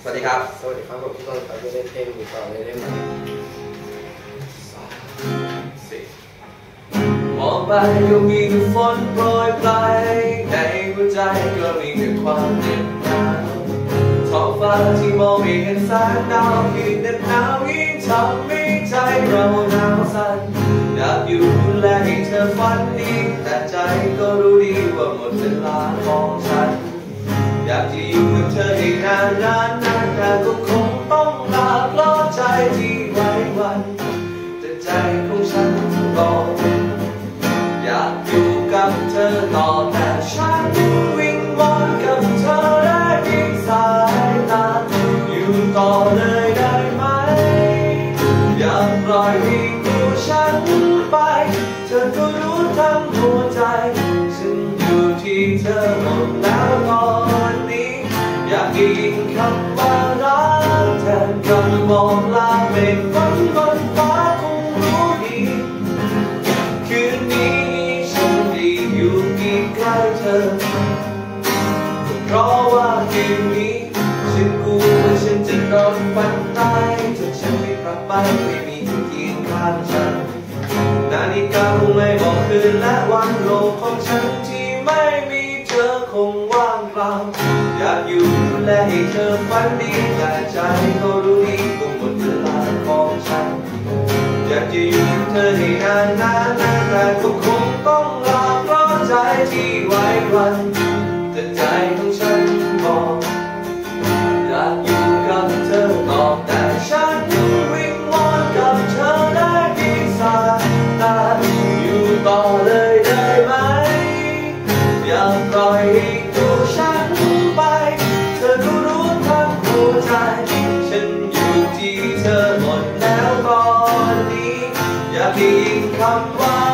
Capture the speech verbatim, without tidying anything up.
สวัสดีครับสวัสดีครับผมที่ต้นครับจะเล่นเพลงอยู่ต่อเลยได้ไหมมองไปก็มีแต่ฝนโปรยปลายในหัวใจก็มีแต่ความเหน็บหนาวท้องฟ้าที่มองไม่เห็นแสงดาวยิ่งเหน็บหนาวยิ่งทำให้ใจเราหนาวสั่นอยากอยู่และให้เธอฝันดีแต่ใจก็รู้ดีว่าหมดเวลาของฉันอยากจะอยู่กับเธอให้นานนานนานแต่ก็คงต้องลาเพราะใจที่ไว้วันแต่ใจของฉันบอกอยากอยู่กับเธอต่อแต่ฉันวิงวอนกับเธอได้เพียงสายตาอยู่ต่อเลยได้ไหมอย่าปล่อยให้ตัวฉันไปเธอก็รู้ทั้งหัวใจฉันอยู่ที่เธอหมดแล้วตอนนี้อยากได้ยินคำว่ารักแทนคำบอกลาเมฆฝนบนฟ้าคงรู้ดีคืนนี้ฉันได้อยู่ใกล้เธอเพราะว่าคืนนี้ฉันกลัวว่าฉันจะนอนฝันตายจนฉันไม่กลับไปไม่มีเธอเคียงข้างฉันนาฬิกาคงไม่บอกคืนและวันโลกของฉันที่ไม่มีเธอคงว่างเปล่าอยากอยู่และให้เธอฝันดีแต่ใจก็รู้ดีว่าหมดเวลาของฉันอยากจะอยู่กับเธอให้นานนานนานแต่ก็คงต้องลาเพราะใจที่ไว้วันแต่ใจของฉันบอกอยากอยู่กับเธอต่อแต่ฉันวิงวอนกับเธอได้เพียงสายตาอยู่ต่อเลยได้ไหมอย่าปล่อยให้ตัวฉันไปเธอก็รู้ทั้งหัวใจฉันอยู่ที่เธอหมดแล้วตอนนี้อยากได้ยินคำว่า